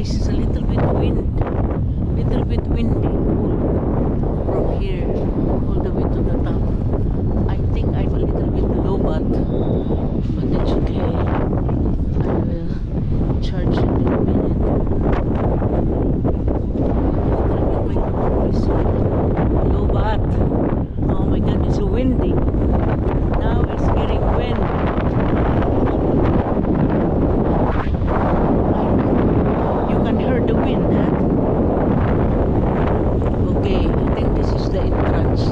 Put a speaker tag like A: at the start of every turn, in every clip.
A: guys, it's a little bit windy from here all the way to the top. I think I'm a little bit low, but it's okay. I will charge it in a minute. My voice low, but oh my god, it's so windy. Now it's getting wind. You can hear the wind, huh? Okay, I think this is the entrance.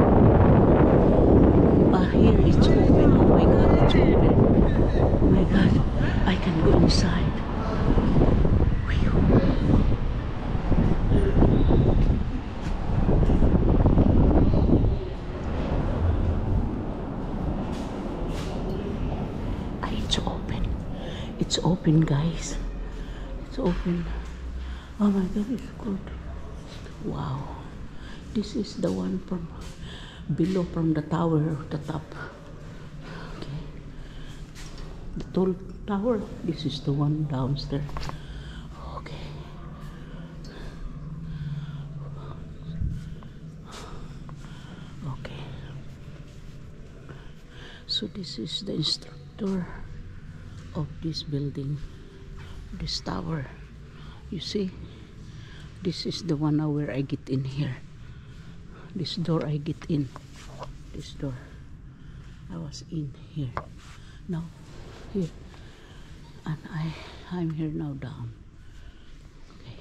A: But here it's open. Oh my god, it's open. Oh my god, I can go inside. It's open, guys. It's open. Oh my god, it's good. Wow. This is the one from below, from the tower of the top. Okay. The tall tower. This is the one downstairs. Okay. Okay. So this is the instructor of this building, this tower. You see, this is the one where I get in here. This door I get in. This door. I was in here. Now here, and I'm here now down. Okay.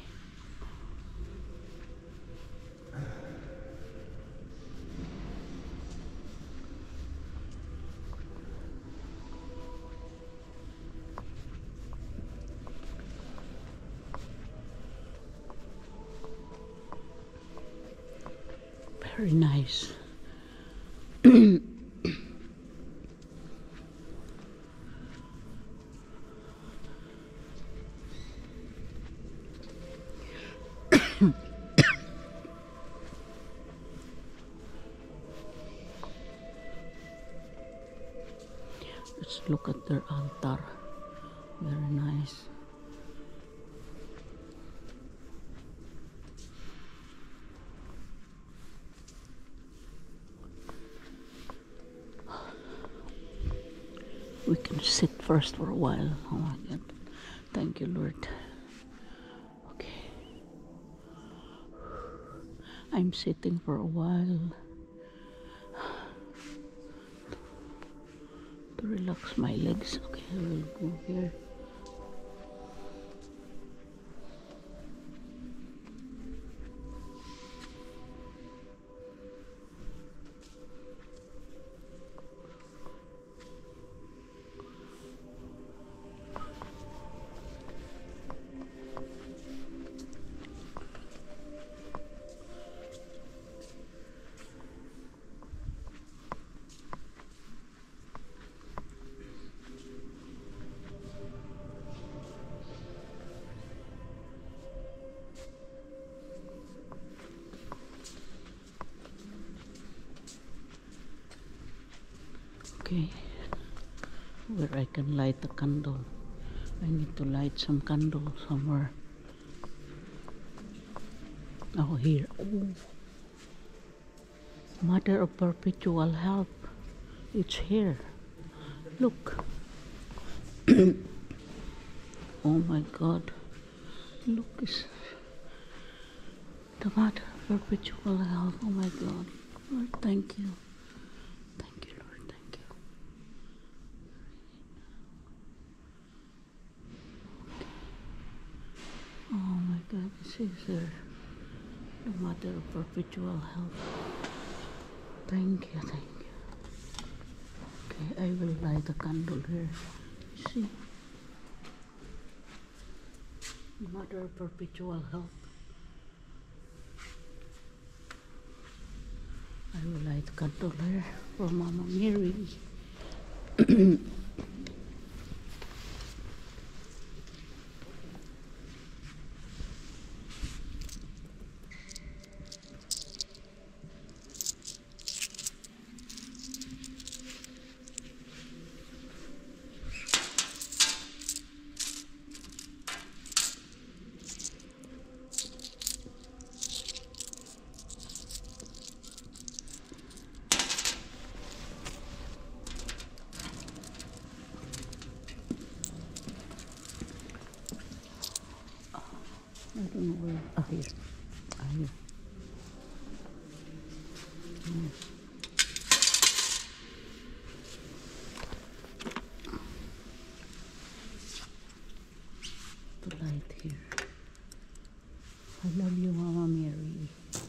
A: Very nice. Let's look at their altar. Very nice. We can sit first for a while. Oh my god. Thank you, Lord. Okay. I'm sitting for a while to relax my legs. Okay, I will go here. Okay, where I can light a candle. I need to light some candle somewhere. Oh, here. Oh. Mother of Perpetual Help. It's here. Look. Oh my god. Look, it's the Mother of Perpetual Help. Oh my god. Lord, thank you. Thank you, Lord. Thank you. Oh my god, this is her. The Mother of Perpetual Help. Thank you, thank you. Okay, I will light a candle here. See? Mother of Perpetual Help. I will light a candle here for Mama Mary. I don't know where. Ah, here. Ah, here. Mm. To light here. I love you, Mama Mary.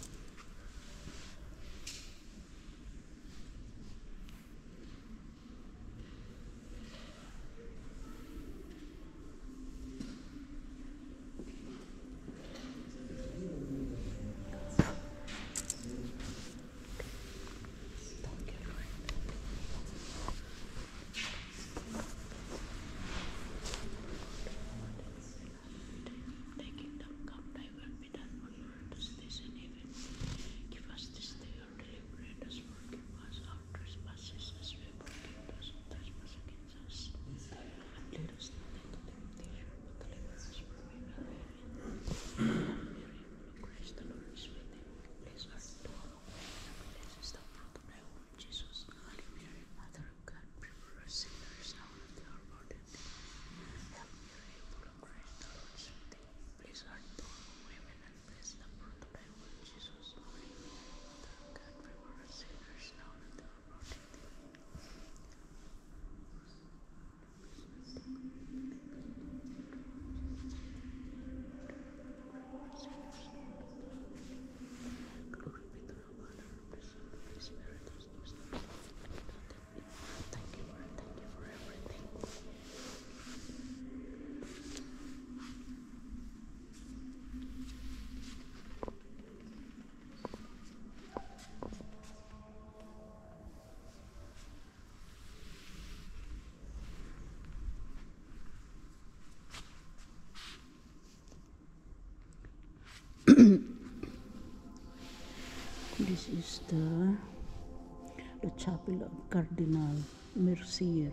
A: This is the chapel of Cardinal Mercier.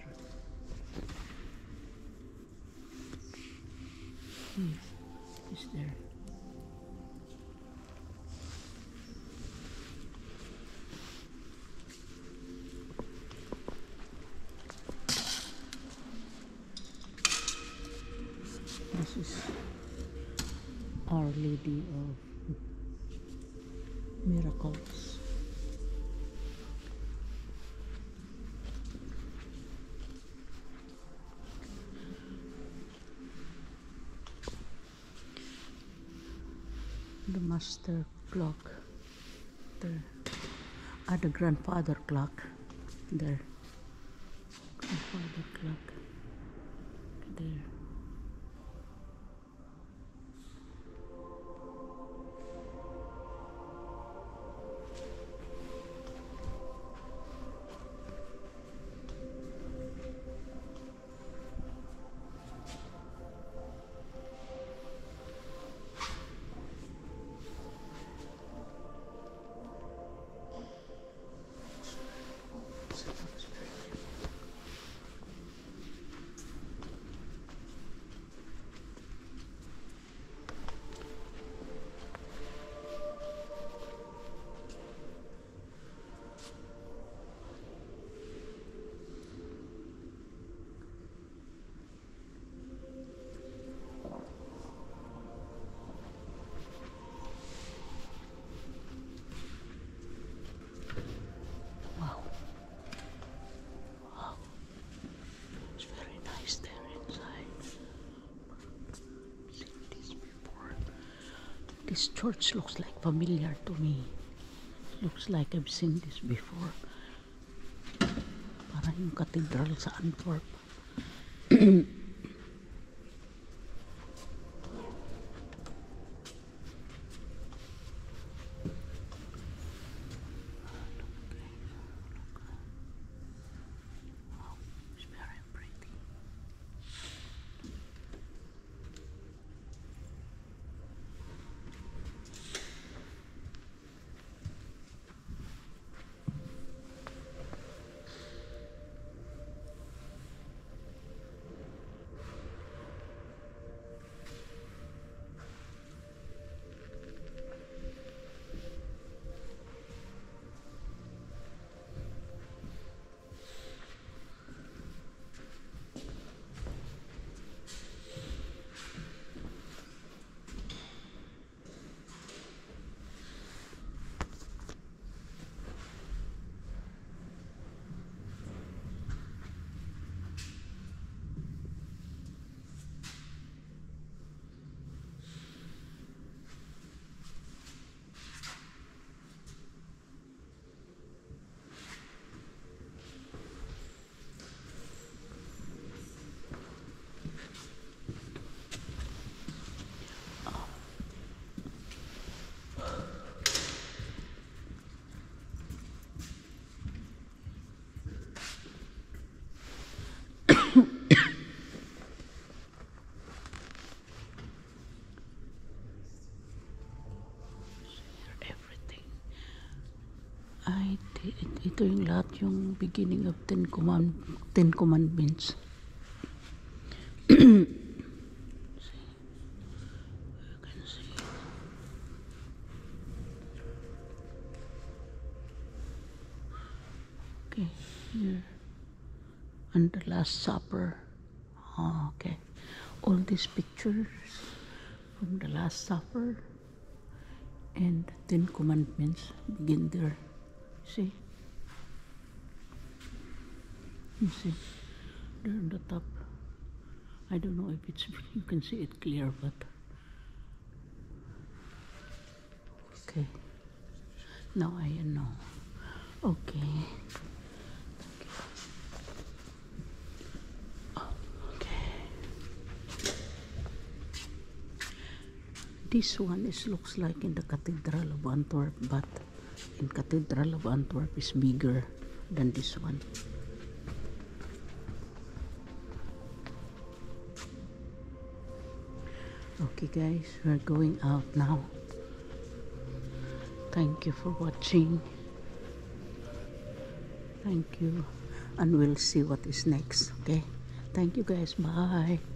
A: Is there. This is Our Lady of Miracles. The master clock there. The grandfather clock there. Grandfather clock there. This church looks like familiar to me. Looks like I've seen this before. Parang yung Cathedral sa Antwerp. Ito yung lahat yung beginning of Ten Commandments. See, you can see. Okay, here. And the Last Supper. Oh, okay. All these pictures from the Last Supper and the Ten Commandments begin there. See? You see? There on the top. I don't know if you can see it clear, but okay. Now I know. Okay. This one looks like in the Cathedral of Antwerp, but in Cathedral of Antwerp is bigger than this one. Okay guys, we're going out now. Thank you for watching. Thank you, and we'll see what is next. Okay, thank you guys. Bye.